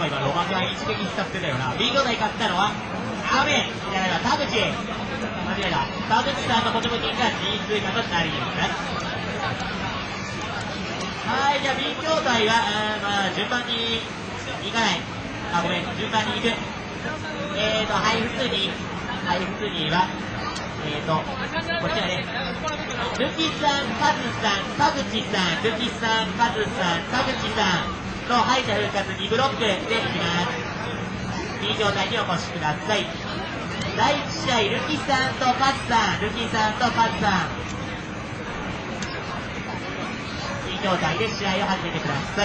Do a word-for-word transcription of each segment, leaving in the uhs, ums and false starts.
か今ロマキャン一撃使ってたよな。 B 兄弟勝ったのはアメじゃないわ、田口、間違えた。田口さんとポテムキンがにい通過となります。はい、じゃあ B 兄弟が、あまあ、順番に行かない、あ、ごめん、順番に行く。えーと、はい、普通に、はい、普通には、えーと、こちらね、ルキさん、カズさん、田口さん、ルキさん、カズさん、田口さんの敗者復活にブロックでいきます。 B 兄弟にお越しください。だいいち試合、ルキさんとカズさん、ルキさんとカズさん、B 兄弟で試合を始めてください。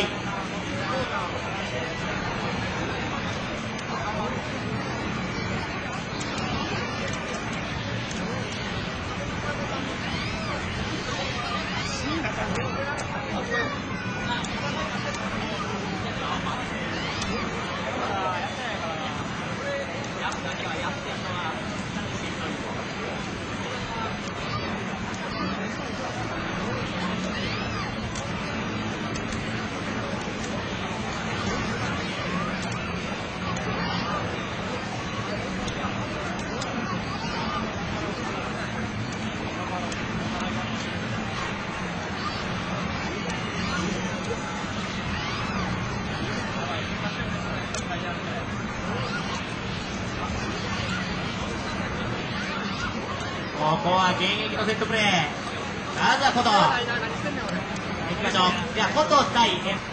ここは現役のセットプレー。まずはコト。いきましょう。じゃあコト対エム。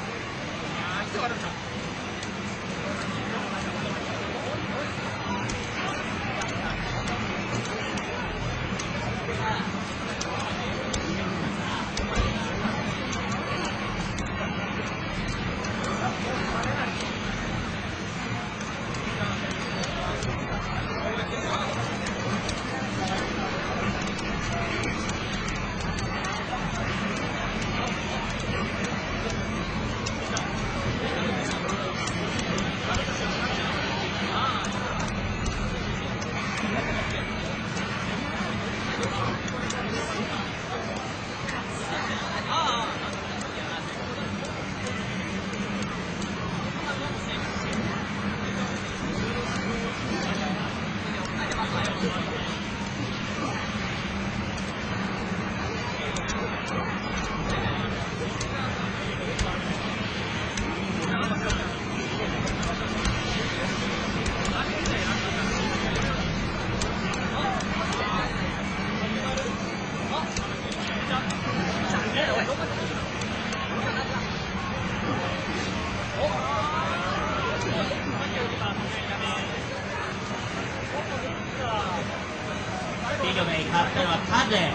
勝ったのはカズ。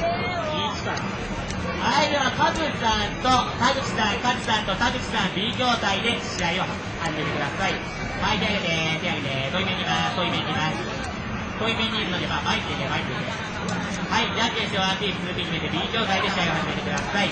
はい、ではカズさんと田口さん、カズさんと田口さん B 兄弟で試合を始めてください。はい、手上げて、手上げて、遠い目にいます、遠い目にいます。遠い目にいるので、まあ、前に出て、前に出て。はい、じゃんけんしてワンピース、ツーピー決めて B 兄弟で試合を始めてください。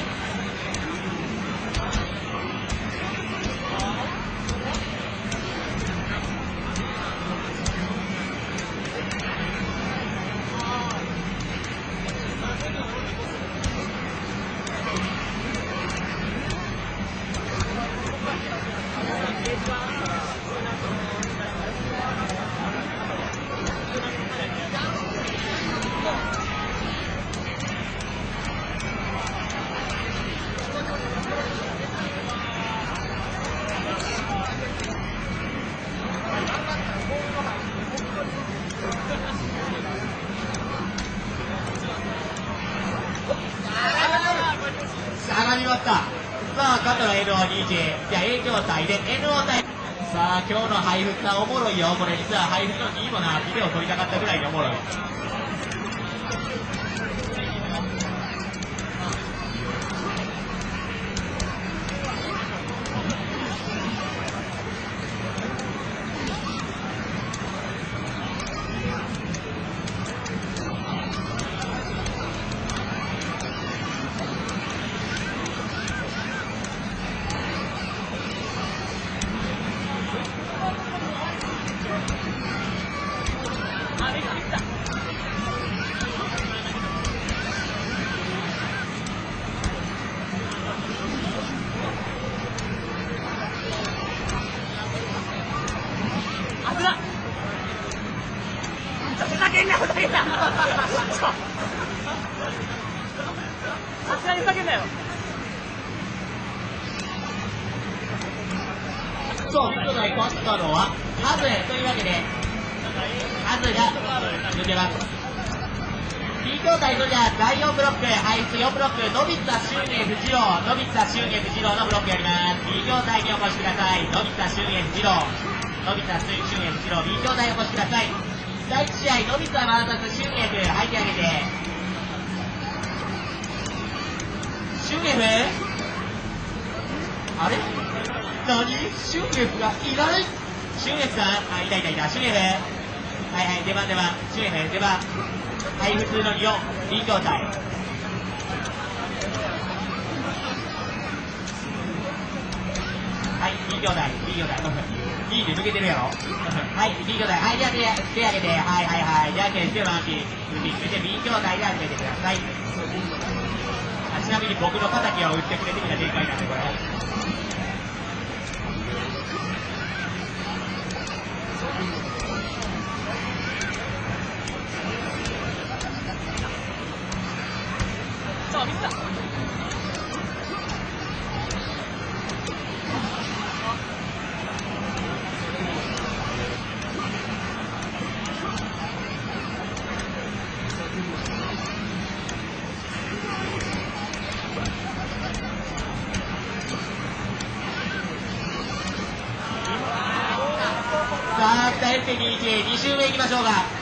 上がりました。さあ、勝ったら エヌオーにじゅう。じゃあ、A 兄弟で エヌオー 対。さあ、今日の配布さんおもろいよ。これ実は配布のにもな、ビデオ撮りたかったぐらいにおもろい。 ったのはカズというわけでカズが抜けます。 B 兄弟、それではだいよんブロック、はいよんブロック、のびた俊英藤郎、のびた俊英藤郎のブロックやります。 B 兄弟にお越しください。のびた俊英藤郎、のびた俊英藤郎、 B 兄弟お越しください。だいいち試合、のびた ブイエス 俊英君、はい手上げて俊英君、あれ何俊英君がいない。俊英さん、あ、いたいたいた、俊英君、はいはい、出番出番、俊英君出番、はい、普通のよん、B 兄弟。はい、B 兄弟、B 兄弟。B で抜けてるやろ。はい、B 兄弟。はい、じゃあ手、手上げて、はいはいはい。じゃあ手、手を回し、そして B 兄弟で始めてください。あ、ちなみに僕の敵を打ってくれてみた展開なんで、これ。 ミスだ。 さあ、にいち、に周目いきましょうか。